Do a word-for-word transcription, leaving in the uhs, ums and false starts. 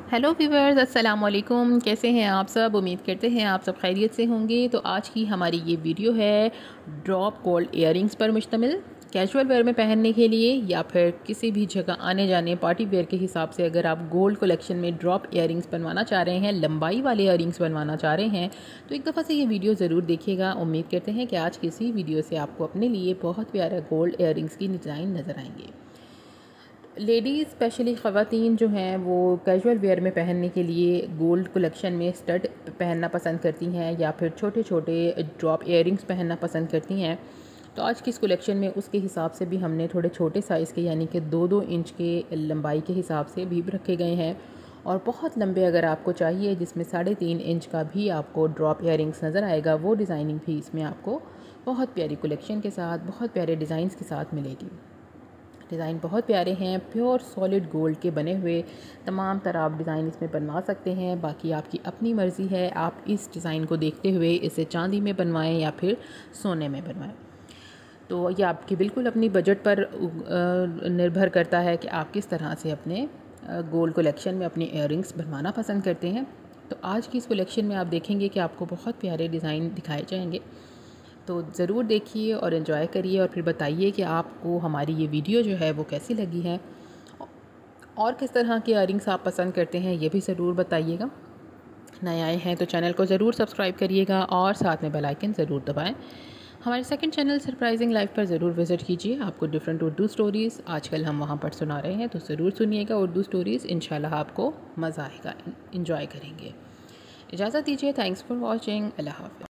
Hello viewers, अस्सलाम वालेकुम। कैसे हैं आप सब? उम्मीद करते हैं आप सब खैरियत से होंगे। तो आज की हमारी ये वीडियो है ड्रॉप गोल्ड इयररिंग्स पर मुश्तमिल। कैजुअल वेयर में पहनने के लिए या फिर किसी भी जगह आने जाने पार्टी वेयर के हिसाब से अगर आप गोल्ड कलेक्शन में ड्रॉप इयररिंग्स बनवाना चाह रहे हैं, लंबाई वाले इयररिंग्स बनवाना चाह रहे हैं, तो एक दफ़ा से ये वीडियो ज़रूर देखिएगा। उम्मीद करते हैं कि आज की इसी वीडियो से आपको अपने लिए बहुत प्यारा गोल्ड इयररिंग्स की डिज़ाइन नज़र आएंगे। लेडीज़ स्पेशली ख़वातीन जो हैं वो कैजुअल वेयर में पहनने के लिए गोल्ड कलेक्शन में स्टड पहनना पसंद करती हैं या फिर छोटे छोटे ड्रॉप इयररिंग्स पहनना पसंद करती हैं। तो आज की इस कलेक्शन में उसके हिसाब से भी हमने थोड़े छोटे साइज़ के यानी कि दो दो इंच के लंबाई के हिसाब से भी रखे गए हैं। और बहुत लंबे अगर आपको चाहिए जिसमें साढ़े तीन इंच का भी आपको ड्रॉप इयररिंग्स नज़र आएगा, वो डिज़ाइनिंग भी इसमें आपको बहुत प्यारी कलेक्शन के साथ बहुत प्यारे डिज़ाइंस के साथ मिलेगी। डिज़ाइन बहुत प्यारे हैं, प्योर सॉलिड गोल्ड के बने हुए तमाम तरह आप डिज़ाइन इसमें बनवा सकते हैं। बाकी आपकी अपनी मर्ज़ी है, आप इस डिज़ाइन को देखते हुए इसे चांदी में बनवाएं या फिर सोने में बनवाएं। तो ये आपकी बिल्कुल अपनी बजट पर निर्भर करता है कि आप किस तरह से अपने गोल्ड कलेक्शन में अपनी इयररिंग्स बनवाना पसंद करते हैं। तो आज की इस कलेक्शन में आप देखेंगे कि आपको बहुत प्यारे डिज़ाइन दिखाए जाएंगे। तो ज़रूर देखिए और एंजॉय करिए और फिर बताइए कि आपको हमारी ये वीडियो जो है वो कैसी लगी है और किस तरह के इयररिंग्स आप पसंद करते हैं, ये भी ज़रूर बताइएगा। नए आए हैं तो चैनल को ज़रूर सब्सक्राइब करिएगा और साथ में बेल आइकन ज़रूर दबाएं। हमारे सेकंड चैनल सरप्राइजिंग लाइफ पर ज़रूर विज़िट कीजिए। आपको डिफरेंट उर्दू स्टोरीज़ आजकल हम वहाँ पर सुना रहे हैं, तो ज़रूर सुनिएगा उर्दू स्टोरीज़। इंशाल्लाह आपको मज़ा आएगा, इंजॉय करेंगे। इजाज़त दीजिए। Thanks for watching. अल्लाह हाफ़िज़।